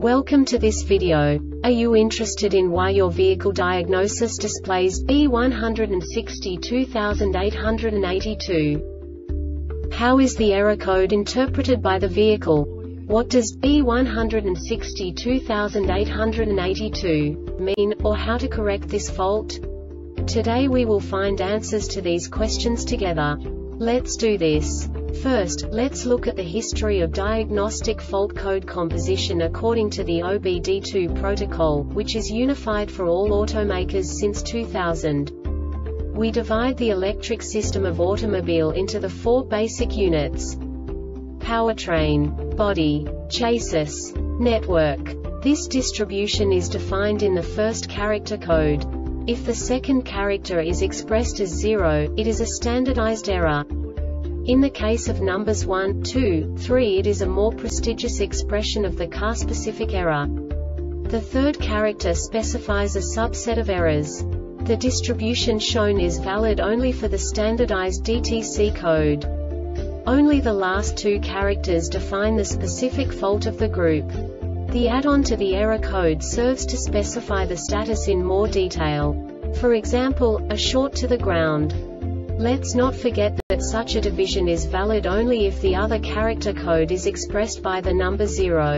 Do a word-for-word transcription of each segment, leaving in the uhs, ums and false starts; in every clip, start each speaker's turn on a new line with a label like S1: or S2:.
S1: Welcome to this video. Are you interested in why your vehicle diagnosis displays B one six two eight eight two? How is the error code interpreted by the vehicle? What does B one six two eight eight two mean, or how to correct this fault? Today we will find answers to these questions together. Let's do this. First, let's look at the history of diagnostic fault code composition according to the O B D two protocol, which is unified for all automakers since two thousand. We divide the electric system of automobile into the four basic units: powertrain, body, chassis, network. This distribution is defined in the first character code. If the second character is expressed as zero, it is a standardized error. In the case of numbers one, two, three, it is a more prestigious expression of the car-specific error. The third character specifies a subset of errors. The distribution shown is valid only for the standardized D T C code. Only the last two characters define the specific fault of the group. The add-on to the error code serves to specify the status in more detail. For example, a short to the ground. Let's not forget that such a division is valid only if the other character code is expressed by the number zero.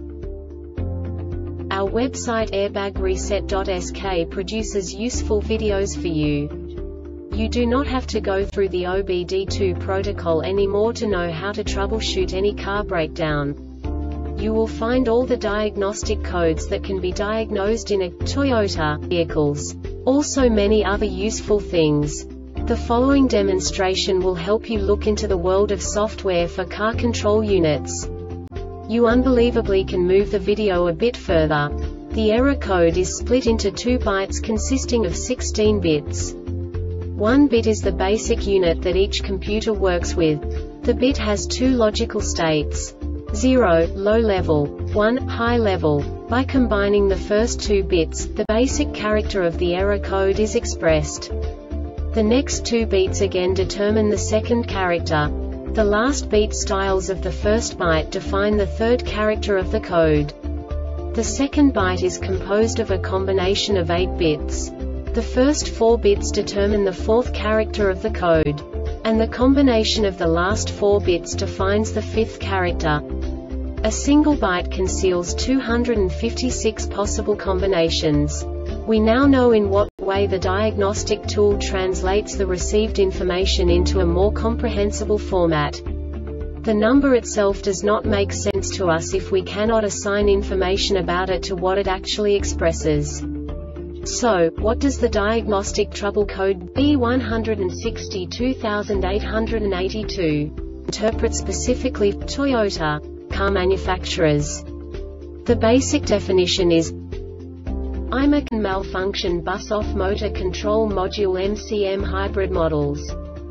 S1: Our website airbag reset dot S K produces useful videos for you. You do not have to go through the O B D two protocol anymore to know how to troubleshoot any car breakdown. You will find all the diagnostic codes that can be diagnosed in a Toyota vehicles. Also many other useful things. The following demonstration will help you look into the world of software for car control units. You unbelievably can move the video a bit further. The error code is split into two bytes consisting of sixteen bits. One bit is the basic unit that each computer works with. The bit has two logical states: zero, low level, one, high level. By combining the first two bits, the basic character of the error code is expressed. The next two beats again determine the second character. The last beat styles of the first byte define the third character of the code. The second byte is composed of a combination of eight bits. The first four bits determine the fourth character of the code. And the combination of the last four bits defines the fifth character. A single byte conceals two hundred fifty-six possible combinations. We now know in what way the diagnostic tool translates the received information into a more comprehensible format. The number itself does not make sense to us if we cannot assign information about it to what it actually expresses. So, what does the diagnostic trouble code B one six two eight eight two interpret specifically for Toyota car manufacturers? The basic definition is I M C malfunction bus off motor control module M C M hybrid models.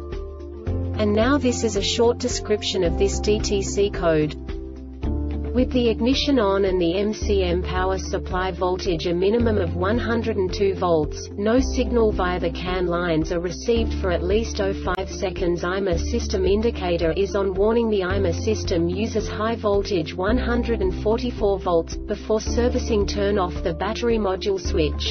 S1: And now this is a short description of this D T C code. With the ignition on and the M C M power supply voltage a minimum of one hundred two volts, no signal via the C A N lines are received for at least oh five seconds. I M A system indicator is on. Warning: the I M A system uses high voltage one hundred forty-four volts. Before servicing, turn off the battery module switch.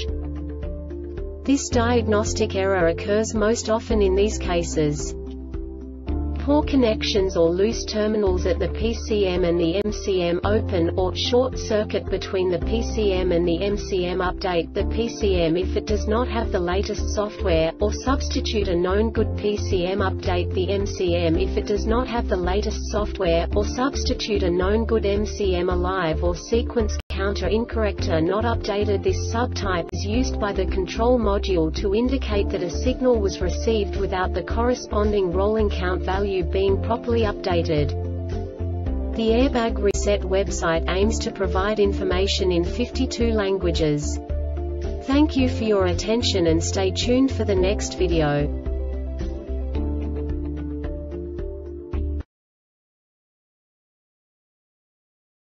S1: This diagnostic error occurs most often in these cases: poor connections or loose terminals at the P C M and the M C M, open or short circuit between the P C M and the M C M. Update the P C M if it does not have the latest software, or substitute a known good P C M. Update the M C M if it does not have the latest software, or substitute a known good M C M. Alive or sequence counter incorrect are not updated. This subtype is used by the control module to indicate that a signal was received without the corresponding rolling count value being properly updated. The Airbag Reset website aims to provide information in fifty-two languages. Thank you for your attention and stay tuned for the next video.